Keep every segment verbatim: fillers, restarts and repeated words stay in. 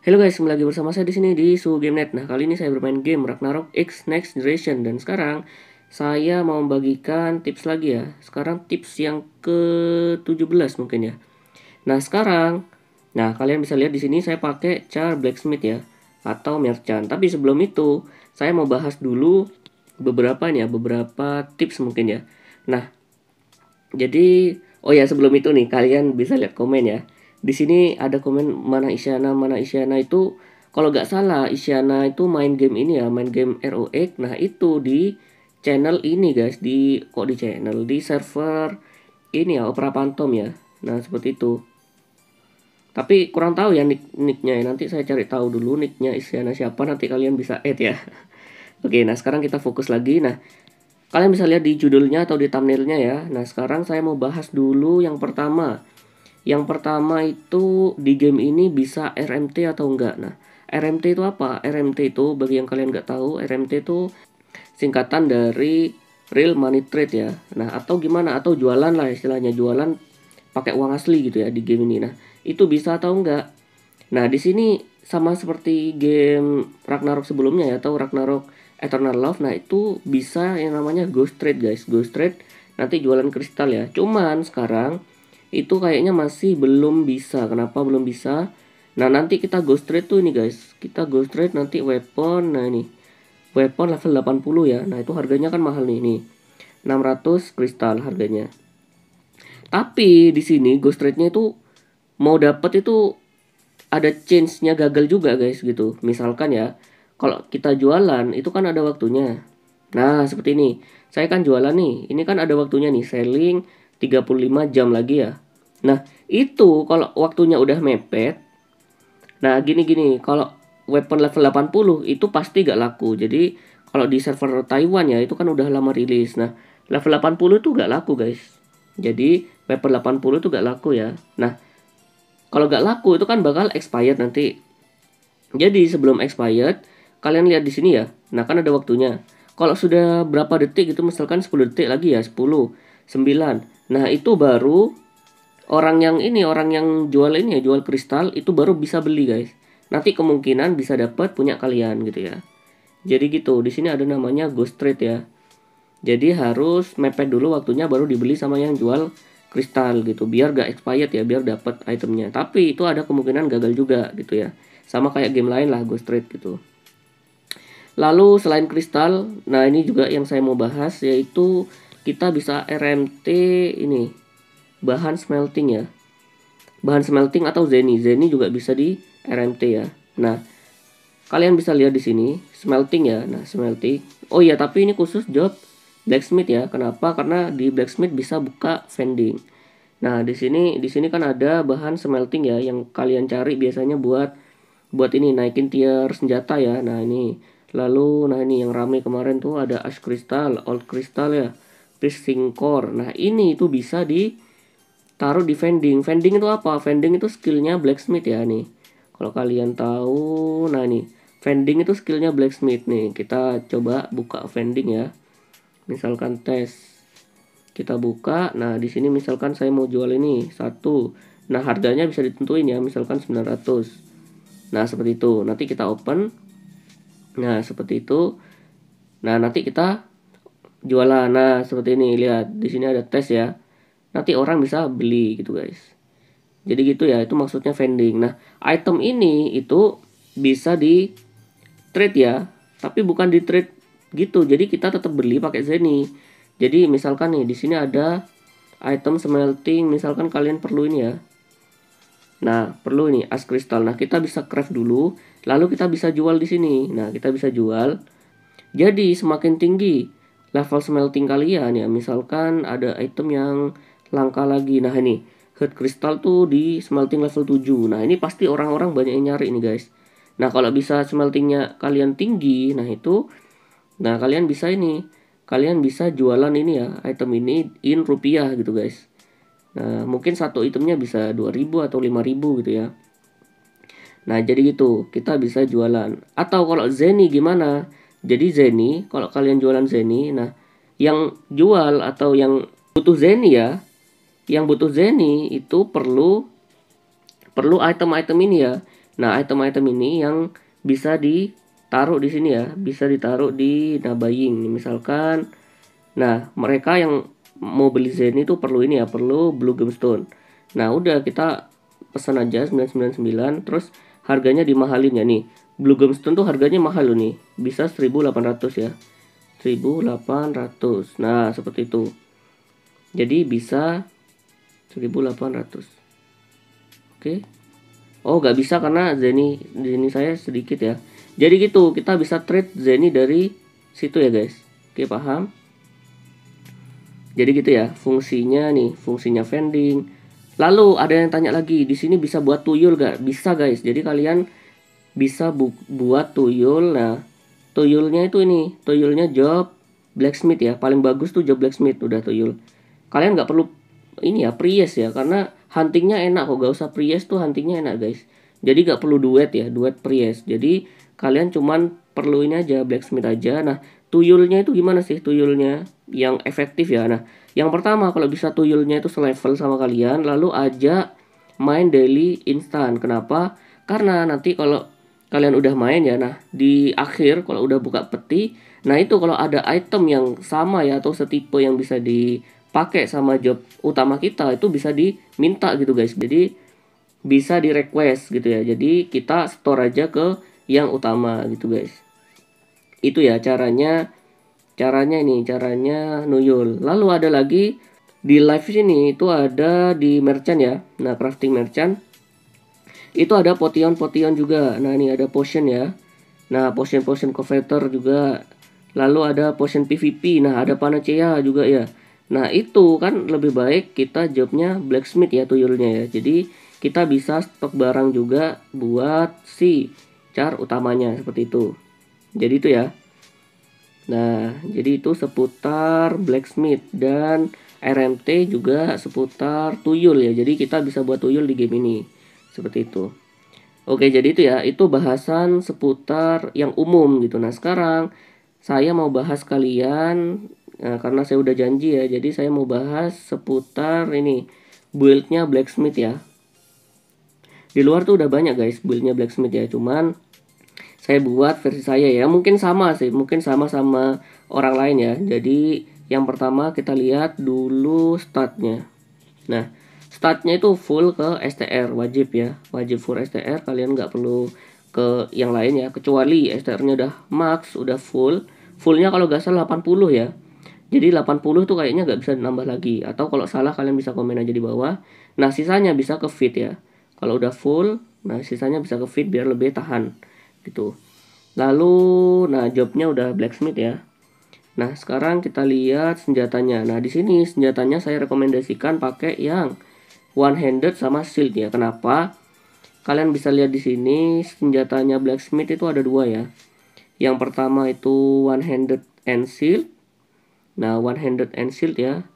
Halo guys, kembali lagi bersama saya di sini di Suhu Game Net. Nah, kali ini saya bermain game Ragnarok X Next Generation dan sekarang saya mau membagikan tips lagi ya. Sekarang tips yang ke tujuh belas mungkin ya. Nah, sekarang nah kalian bisa lihat di sini saya pakai Char Blacksmith ya atau Merchant. Tapi sebelum itu, saya mau bahas dulu beberapa nih ya, beberapa tips mungkin ya. Nah, jadi oh ya sebelum itu nih kalian bisa lihat komen ya. Di sini ada komen mana Isyana, mana Isyana itu kalau nggak salah Isyana itu main game ini ya, main game R O X. Nah, itu di channel ini guys, di kok di channel di server ini ya, Opera Phantom ya. Nah, seperti itu. Tapi kurang tahu ya nick nicknya ya. Nanti saya cari tahu dulu nicknya Isyana siapa, nanti kalian bisa add ya. Oke, nah sekarang kita fokus lagi. Nah, kalian bisa lihat di judulnya atau di thumbnailnya ya. Nah, sekarang saya mau bahas dulu yang pertama. Yang pertama itu di game ini bisa R M T atau enggak. Nah, R M T itu apa? R M T itu bagi yang kalian nggak tahu, R M T itu singkatan dari Real Money Trade ya. Nah, atau gimana? Atau jualan lah istilahnya, jualan pakai uang asli gitu ya di game ini. Nah, itu bisa atau enggak? Nah, di sini sama seperti game Ragnarok sebelumnya ya, atau Ragnarok Eternal Love. Nah, itu bisa yang namanya Ghost Trade guys. Ghost Trade nanti jualan kristal ya. Cuman sekarang itu kayaknya masih belum bisa. Kenapa belum bisa? Nah, nanti kita Ghost Trade tuh ini guys. Kita Ghost Trade nanti weapon. Nah, ini weapon level delapan puluh ya. Nah, itu harganya kan mahal nih, nih. enam ratus kristal harganya. Tapi di sini Ghost Trade-nya itu mau dapat itu ada chance-nya gagal juga guys gitu. Misalkan ya, kalau kita jualan itu kan ada waktunya. Nah, seperti ini. Saya kan jualan nih. Ini kan ada waktunya nih, selling tiga puluh lima jam lagi ya. Nah, itu kalau waktunya udah mepet. Nah, gini-gini, kalau weapon level delapan puluh itu pasti gak laku. Jadi, kalau di server Taiwan ya, itu kan udah lama rilis. Nah, level delapan puluh itu gak laku guys. Jadi, weapon delapan puluh itu gak laku ya. Nah, kalau gak laku itu kan bakal expired nanti. Jadi, sebelum expired, kalian lihat di sini ya. Nah, kan ada waktunya. Kalau sudah berapa detik itu, misalkan sepuluh detik lagi ya, sepuluh, sembilan. Nah, itu baru orang yang ini, orang yang jual ini ya, jual kristal itu baru bisa beli guys. Nanti kemungkinan bisa dapat punya kalian gitu ya. Jadi gitu, di sini ada namanya ghost trade ya. Jadi harus mepet dulu waktunya baru dibeli sama yang jual kristal gitu, biar gak expired ya, biar dapat itemnya. Tapi itu ada kemungkinan gagal juga gitu ya. Sama kayak game lain lah, ghost trade gitu. Lalu selain kristal, nah ini juga yang saya mau bahas yaitu kita bisa R M T ini, bahan smelting ya. Bahan smelting atau Zeni. Zeni juga bisa di R M T ya. Nah, kalian bisa lihat di sini smelting ya. Nah, smelting. Oh iya, tapi ini khusus job blacksmith ya. Kenapa? Karena di blacksmith bisa buka vending. Nah, di sini di sini kan ada bahan smelting ya yang kalian cari biasanya buat buat ini naikin tier senjata ya. Nah, ini. Lalu nah ini yang rame kemarin tuh ada ash crystal, old crystal ya. Piercing core. Nah, ini itu bisa di taruh di vending. Vending itu apa? Vending itu skillnya blacksmith ya nih. Kalau kalian tahu, nah nih, vending itu skillnya blacksmith nih. Kita coba buka vending ya. Misalkan tes, kita buka. Nah, di sini misalkan saya mau jual ini satu. Nah, harganya bisa ditentuin ya, misalkan sembilan ratus. Nah, seperti itu. Nanti kita open. Nah, seperti itu. Nah, nanti kita jualan. Nah, seperti ini. Lihat, di sini ada tes ya. Nanti orang bisa beli gitu guys. Jadi gitu ya, itu maksudnya vending. Nah, item ini itu bisa di trade ya, tapi bukan di trade gitu. Jadi kita tetap beli pakai Zeni. Jadi misalkan nih di sini ada item smelting, misalkan kalian perlu ini ya. Nah, perlu ini as crystal. Nah, kita bisa craft dulu, lalu kita bisa jual di sini. Nah, kita bisa jual. Jadi semakin tinggi level smelting kalian ya, misalkan ada item yang langka lagi. Nah, ini heart crystal tuh di smelting level tujuh. Nah, ini pasti orang-orang banyak yang nyari nih guys. Nah, kalau bisa smeltingnya kalian tinggi, nah itu nah kalian bisa ini, kalian bisa jualan ini ya, item ini in rupiah gitu guys. Nah, mungkin satu itemnya bisa dua ribu atau lima ribu gitu ya. Nah, jadi gitu, kita bisa jualan. Atau kalau Zeni gimana? Jadi Zeni, kalau kalian jualan Zeni, nah yang jual atau yang butuh Zeni ya, yang butuh Zeni itu perlu perlu item-item ini ya. Nah, item-item ini yang bisa ditaruh di sini ya, bisa ditaruh di Nabaying. Misalkan, nah mereka yang mau beli Zenny itu perlu ini ya, perlu Blue Gemstone. Nah, udah kita pesan aja sembilan sembilan sembilan, terus harganya dimahalin ya nih. Blue Gemstone tuh harganya mahal loh nih, bisa seribu delapan ratus ya. seribu delapan ratus. Nah, seperti itu. Jadi bisa seribu delapan ratus. Oke. Oh, nggak bisa karena Zenny Zenny saya sedikit ya. Jadi gitu, kita bisa trade Zenny dari situ ya guys. Oke, paham? Jadi gitu ya, fungsinya nih, fungsinya vending. Lalu ada yang tanya lagi, di sini bisa buat tuyul gak? Bisa guys. Jadi kalian bisa bu buat tuyul. Nah, tuyulnya itu ini, tuyulnya job blacksmith ya. Paling bagus tuh job blacksmith, udah tuyul. Kalian nggak perlu ini ya, priest ya, karena huntingnya enak kok. Gak usah priest tuh, huntingnya enak guys. Jadi gak perlu duet ya, duet priest. Jadi kalian cuman perlu ini aja, blacksmith aja. Nah, tuyulnya itu gimana sih tuyulnya yang efektif ya? Nah, yang pertama kalau bisa tuyulnya itu selevel sama kalian, lalu aja main daily instan. Kenapa? Karena nanti kalau kalian udah main ya, nah di akhir kalau udah buka peti, nah itu kalau ada item yang sama ya atau setipe yang bisa dipakai sama job utama kita, itu bisa diminta gitu guys. Jadi bisa di request gitu ya. Jadi kita store aja ke yang utama gitu guys. Itu ya caranya. Caranya ini, caranya nuyul. Lalu ada lagi di live sini itu ada di merchant ya. Nah, crafting merchant itu ada potion-potion juga. Nah, ini ada potion ya. Nah, potion-potion converter juga. Lalu ada potion P V P. Nah, ada panacea juga ya. Nah, itu kan lebih baik kita jobnya blacksmith ya, tuyulnya ya. Jadi kita bisa stok barang juga buat si char utamanya seperti itu. Jadi itu ya. Nah, jadi itu seputar blacksmith dan R M T juga seputar tuyul ya. Jadi kita bisa buat tuyul di game ini. Seperti itu. Oke, jadi itu ya. Itu bahasan seputar yang umum gitu. Nah, sekarang saya mau bahas kalian, nah, karena saya udah janji ya. Jadi saya mau bahas seputar ini, build-nya blacksmith ya. Di luar tuh udah banyak guys build-nya blacksmith ya. Cuman saya buat versi saya ya, mungkin sama sih, mungkin sama-sama orang lain ya. Jadi yang pertama kita lihat dulu statnya. Nah, statnya itu full ke S T R, wajib ya, wajib full S T R. Kalian nggak perlu ke yang lain ya, kecuali S T R-nya udah max, udah full. Fullnya kalau nggak salah delapan puluh ya. Jadi delapan puluh tuh kayaknya nggak bisa nambah lagi. Atau kalau salah kalian bisa komen aja di bawah. Nah, sisanya bisa ke fit ya. Kalau udah full, nah sisanya bisa ke fit biar lebih tahan gitu. Lalu nah jobnya udah blacksmith ya. Nah, sekarang kita lihat senjatanya. Nah, di sini senjatanya saya rekomendasikan pakai yang one handed sama shield ya. Kenapa? Kalian bisa lihat di sini senjatanya blacksmith itu ada dua ya. Yang pertama itu one handed and shield. Nah, one handed and shield ya.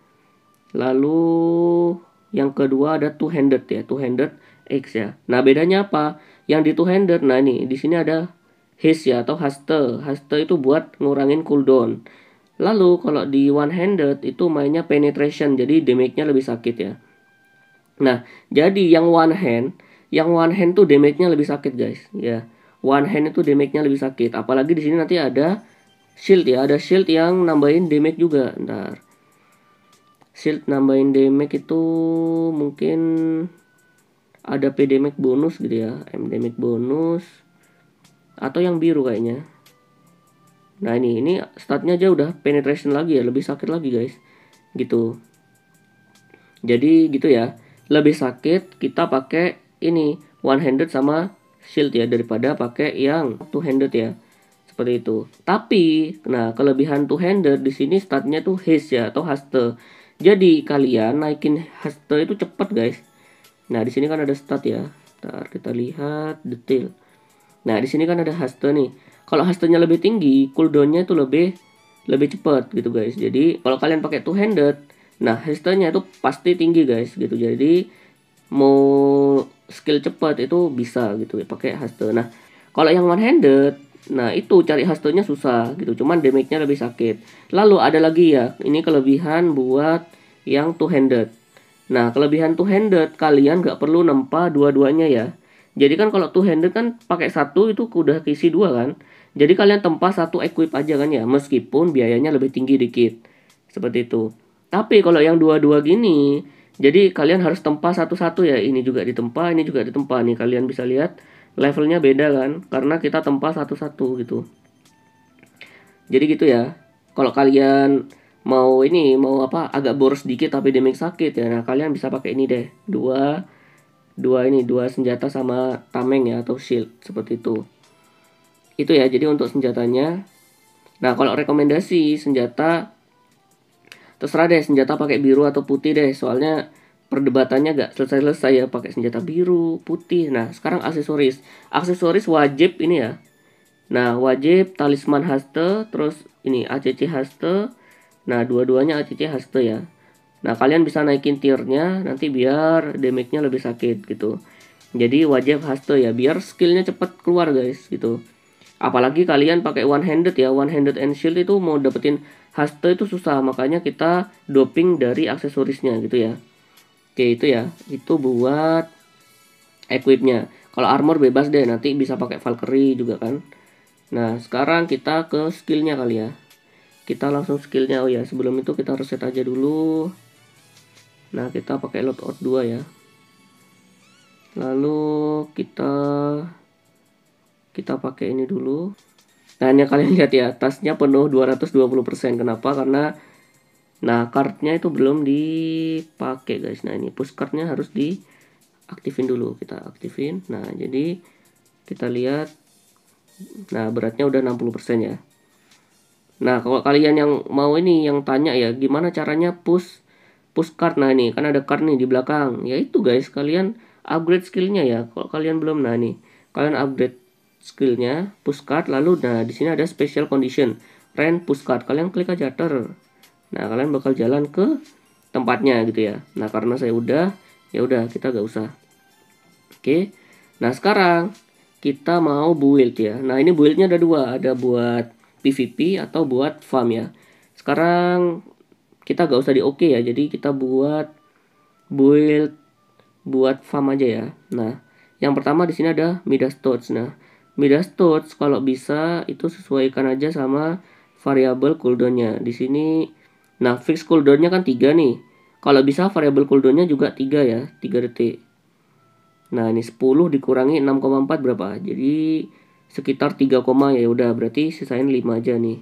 Lalu yang kedua ada two handed ya, two handed X ya. Nah, bedanya apa? Yang di two handed, nah ini di sini ada haste ya atau haste. Haste itu buat ngurangin cooldown. Lalu kalau di one handed itu mainnya penetration, jadi damage-nya lebih sakit ya. Nah, jadi yang one hand, yang one hand tuh damage-nya lebih sakit guys ya. One hand itu damage-nya lebih sakit. Apalagi di sini nanti ada shield ya, ada shield yang nambahin damage juga. Ntar shield nambahin damage itu mungkin ada P damage bonus gitu ya, M damage bonus atau yang biru kayaknya. Nah, ini ini statnya aja udah penetration lagi ya, lebih sakit lagi guys. Gitu. Jadi gitu ya. Lebih sakit kita pakai ini one handed sama shield ya daripada pakai yang two handed ya. Seperti itu. Tapi, nah kelebihan two handed di sini statnya tuh haste ya atau haste. Jadi kalian naikin haste itu cepat guys. Nah, di sini kan ada stat ya. Ntar kita lihat detail. Nah, di sini kan ada haste nih. Kalau hastenya lebih tinggi, cooldownnya itu lebih lebih cepat gitu guys. Jadi kalau kalian pakai two handed, nah hastenya itu pasti tinggi guys gitu. Jadi mau skill cepat itu bisa gitu ya pakai haste. Nah, kalau yang one handed, nah itu cari hastenya susah gitu. Cuman damage-nya lebih sakit. Lalu ada lagi ya, ini kelebihan buat yang two handed. Nah, kelebihan two handed kalian nggak perlu nempa dua-duanya ya. Jadi kan kalau two handed kan pakai satu itu udah keisi dua kan. Jadi kalian tempa satu equip aja kan ya, meskipun biayanya lebih tinggi dikit. Seperti itu. Tapi kalau yang dua-dua gini, jadi kalian harus tempa satu-satu ya. Ini juga ditempa, ini juga ditempa nih. Kalian bisa lihat levelnya beda kan, karena kita tempa satu-satu gitu. Jadi gitu ya. Kalau kalian mau ini, mau apa, agak boros dikit tapi damage sakit ya, nah kalian bisa pakai ini deh. Dua dua ini, dua senjata sama tameng ya, atau shield seperti itu. Itu ya, jadi untuk senjatanya. Nah, kalau rekomendasi senjata, terserah deh senjata pakai biru atau putih deh, soalnya perdebatannya gak selesai-selesai ya, pakai senjata biru, putih. Nah, sekarang aksesoris. Aksesoris wajib ini ya. Nah, wajib talisman haste, terus ini A C C haste. Nah, dua-duanya A C C haste ya. Nah, kalian bisa naikin tiernya nanti biar damage-nya lebih sakit gitu. Jadi wajib haste ya, biar skillnya cepat keluar guys gitu. Apalagi kalian pakai one handed ya, one handed and shield itu mau dapetin haste itu susah, makanya kita doping dari aksesorisnya gitu ya. Oke, itu ya, itu buat equipnya. Kalau armor bebas deh, nanti bisa pakai Valkyrie juga kan. Nah, sekarang kita ke skillnya kali ya. Kita langsung skillnya. Oh ya, sebelum itu kita reset aja dulu. Nah, kita pakai loadout dua ya. Lalu kita kita pakai ini dulu. Nah, ini kalian lihat ya, tasnya penuh dua ratus dua puluh persen. Kenapa? Karena nah, cardnya itu belum dipakai guys. Nah, ini push cardnya harus diaktifin dulu. Kita aktifin. Nah, jadi kita lihat. Nah, beratnya udah enam puluh persen ya. Nah, kalau kalian yang mau ini, yang tanya ya, gimana caranya push push card. Nah, ini kan ada card nih di belakang. Ya itu guys, kalian upgrade skillnya ya. Kalau kalian belum, nah nih, kalian upgrade skillnya, push card. Lalu, nah di sini ada special condition, rent push card. Kalian klik aja ter. Nah, kalian bakal jalan ke tempatnya gitu ya. Nah, karena saya udah, ya udah kita gak usah. Oke. Nah, sekarang kita mau build ya. Nah, ini buildnya ada dua, ada buat P V P atau buat farm ya. Sekarang kita gak usah di oke ya, jadi kita buat build buat farm aja ya. Nah, yang pertama di sini ada Midas Touch. Nah, Midas Touch kalau bisa itu sesuaikan aja sama variabel cooldownnya. Di sini, nah fix cooldownnya kan tiga nih. Kalau bisa variabel cooldownnya juga tiga ya, tiga detik. Nah, ini sepuluh dikurangi enam koma empat berapa? Jadi sekitar tiga, ya udah berarti sisain lima aja nih.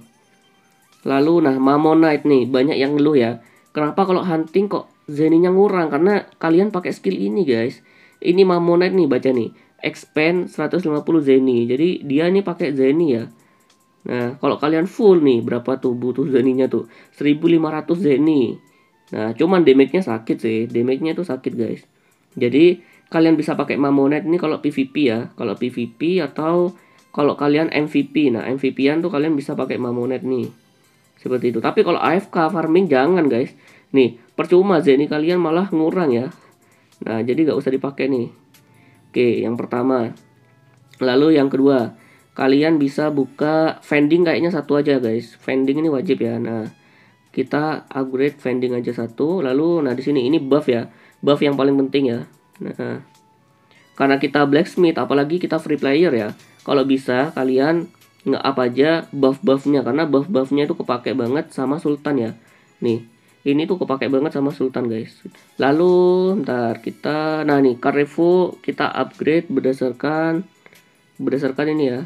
Lalu nah Mammonite nih, banyak yang ngeluh ya. Kenapa kalau hunting kok zeninya ngurang? Karena kalian pakai skill ini guys. Ini Mammonite nih, baca nih. Expand seratus lima puluh zeni. Jadi dia nih pakai zeni ya. Nah, kalau kalian full nih, berapa tuh butuh zeninya tuh? seribu lima ratus zeni. Nah, cuman damage-nya sakit sih. Damage-nya tuh sakit guys. Jadi kalian bisa pakai Mammonite ini kalau P V P ya. Kalau P V P atau kalau kalian M V P. Nah, M V P-an tuh kalian bisa pakai Mammonite nih. Seperti itu. Tapi kalau A F K farming jangan guys. Nih, percuma zeni kalian malah ngurang ya. Nah, jadi gak usah dipakai nih. Oke, yang pertama. Lalu yang kedua, kalian bisa buka vending kayaknya satu aja guys. Vending ini wajib ya. Nah, kita upgrade vending aja satu. Lalu nah di sini ini buff ya. Buff yang paling penting ya. Nah, karena kita blacksmith, apalagi kita free player ya. Kalau bisa kalian nge-up aja buff-buffnya, karena buff-buffnya itu kepake banget sama sultan ya. Nih, ini tuh kepake banget sama sultan guys. Lalu ntar kita, nah nih Carrefour kita upgrade berdasarkan berdasarkan ini ya,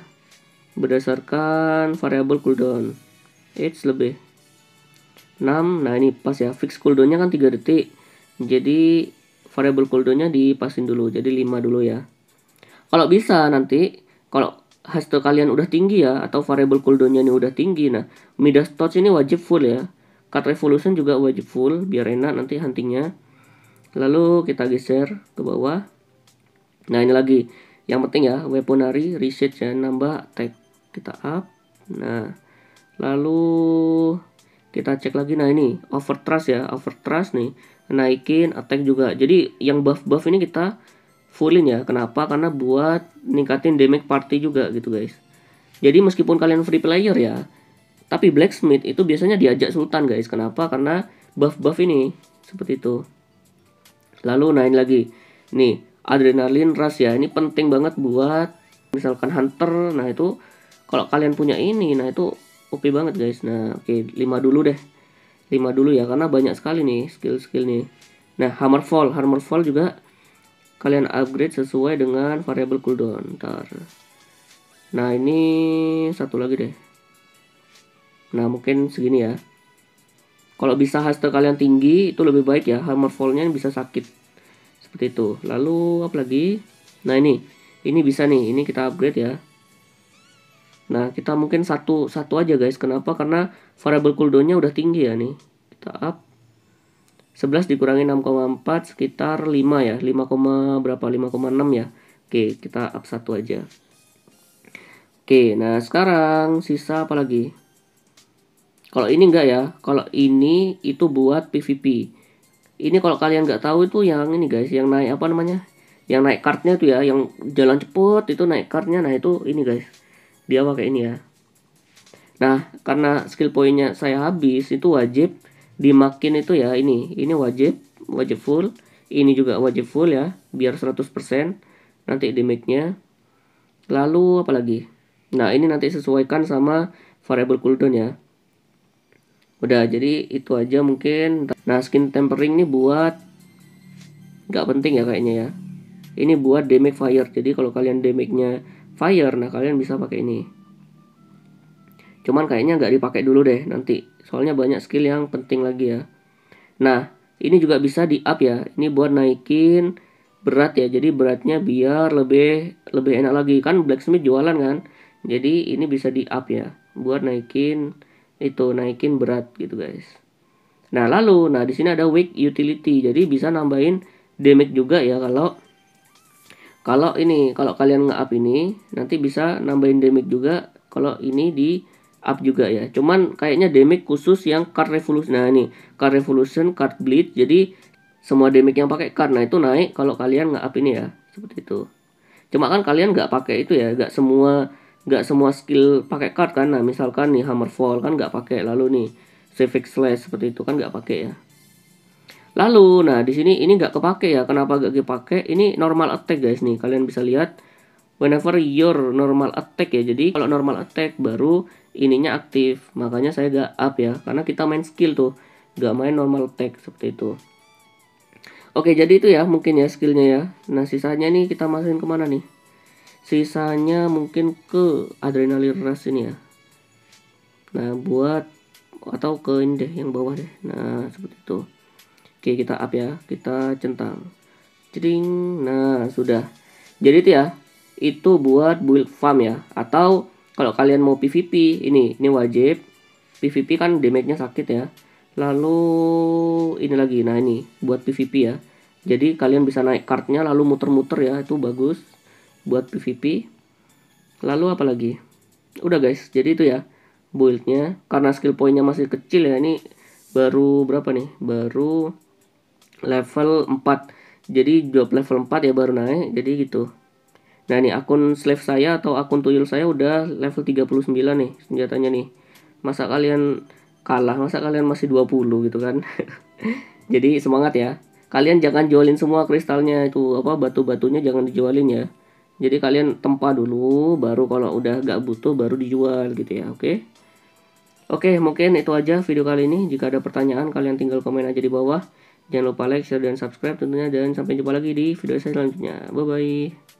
berdasarkan variabel cooldown. It's lebih enam. Nah ini pas ya, fix cooldownnya kan tiga detik. Jadi variabel cooldownnya dipasin dulu, jadi lima dulu ya. Kalau bisa nanti, kalau haste kalian udah tinggi ya, atau variabel cooldownnya ini udah tinggi, nah Midas Touch ini wajib full ya. Cut Revolution juga wajib full, biar enak nanti huntingnya. Lalu kita geser ke bawah. Nah ini lagi, yang penting ya, weaponry, reset ya, nambah attack. Kita up. Nah, lalu kita cek lagi, nah ini, overthrust ya, overthrust nih. Naikin attack juga. Jadi yang buff-buff ini kita fullin ya. Kenapa? Karena buat ningkatin damage party juga gitu guys. Jadi meskipun kalian free player ya, tapi blacksmith itu biasanya diajak sultan guys. Kenapa? Karena buff-buff ini seperti itu. Lalu naik lagi. Nih, adrenalin rush ya. Ini penting banget buat misalkan hunter. Nah itu kalau kalian punya ini, nah itu oke banget guys. Nah oke, lima dulu deh, lima dulu ya, karena banyak sekali nih skill-skill nih. Nah Hammerfall, Hammerfall juga kalian upgrade sesuai dengan variable cooldown. Ntar. Nah ini satu lagi deh. Nah mungkin segini ya. Kalau bisa haste kalian tinggi itu lebih baik ya, Hammerfall-nya bisa sakit seperti itu. Lalu apa lagi? Nah ini, ini bisa nih, ini kita upgrade ya. Nah kita mungkin satu satu aja guys. Kenapa? Karena variable cooldown-nya udah tinggi ya nih. Kita up sebelas dikurangi enam koma empat sekitar lima ya, lima, berapa, lima koma enam ya. Oke, kita up satu aja. Oke, nah sekarang sisa apa lagi? Kalau ini enggak ya, kalau ini itu buat P V P. Ini kalau kalian nggak tahu itu yang ini guys, yang naik apa namanya? Yang naik kartnya tuh ya, yang jalan cepet itu naik kartnya. Nah itu ini guys, dia pakai ini ya. Nah karena skill poinnya saya habis, itu wajib dimakin itu ya, ini ini wajib wajib full, ini juga wajib full ya, biar seratus persen nanti damage-nya. Lalu apa lagi? Nah ini nanti sesuaikan sama variable cooldown ya. Udah, jadi itu aja mungkin. Nah skin tempering ini buat nggak penting ya kayaknya ya. Ini buat damage fire, jadi kalau kalian damage-nya fire, nah kalian bisa pakai ini. Cuman kayaknya nggak dipakai dulu deh nanti, soalnya banyak skill yang penting lagi ya. Nah ini juga bisa di up ya, ini buat naikin berat ya, jadi beratnya biar lebih lebih enak lagi. Kan blacksmith jualan kan, jadi ini bisa di up ya, buat naikin itu, naikin berat gitu guys. Nah lalu, nah di sini ada weak utility, jadi bisa nambahin damage juga ya. Kalau kalau ini, kalau kalian nge-up ini nanti bisa nambahin damage juga kalau ini di up juga ya. Cuman kayaknya damage khusus yang card revolution. Nah ini card revolution, card bleed, jadi semua damage yang pakai card, nah itu naik kalau kalian nge-up ini ya, seperti itu. Cuma kan kalian nggak pakai itu ya, nggak semua nggak semua skill pakai card kan. Nah misalkan nih Hammerfall kan nggak pakai, lalu nih Civic Slash seperti itu kan nggak pakai ya. Lalu nah di sini ini nggak kepake ya. Kenapa nggak kepake? Ini normal attack guys nih, kalian bisa lihat whenever your normal attack ya. Jadi kalau normal attack baru ininya aktif, makanya saya nggak up ya, karena kita main skill tuh, nggak main normal attack seperti itu. Oke, jadi itu ya mungkin ya skillnya ya. Nah sisanya nih kita masukin kemana nih? Sisanya mungkin ke adrenaline rush ini ya. Nah buat, atau ke ini deh yang bawah deh. Nah seperti itu. Oke, kita up ya, kita centang. Jering. Nah sudah. Jadi itu ya, itu buat build farm ya. Atau kalau kalian mau P V P, ini ini wajib. P V P kan damage-nya sakit ya. Lalu ini lagi, nah ini buat P V P ya. Jadi kalian bisa naik kartnya lalu muter-muter ya, itu bagus buat P V P. Lalu apa lagi? Udah guys, jadi itu ya build-nya. Karena skill point-nya masih kecil ya, ini baru berapa nih? Baru level empat. Jadi job level empat ya baru naik, jadi gitu. Nah ini akun slave saya atau akun tuyul saya udah level tiga puluh sembilan nih senjatanya nih. Masa kalian kalah, masa kalian masih dua puluh gitu kan. Jadi semangat ya. Kalian jangan jualin semua kristalnya itu, apa batu-batunya jangan dijualin ya. Jadi kalian tempa dulu, baru kalau udah gak butuh baru dijual gitu ya. Oke. Oke, mungkin itu aja video kali ini. Jika ada pertanyaan kalian tinggal komen aja di bawah. Jangan lupa like, share, dan subscribe tentunya. Dan sampai jumpa lagi di video saya selanjutnya. Bye-bye.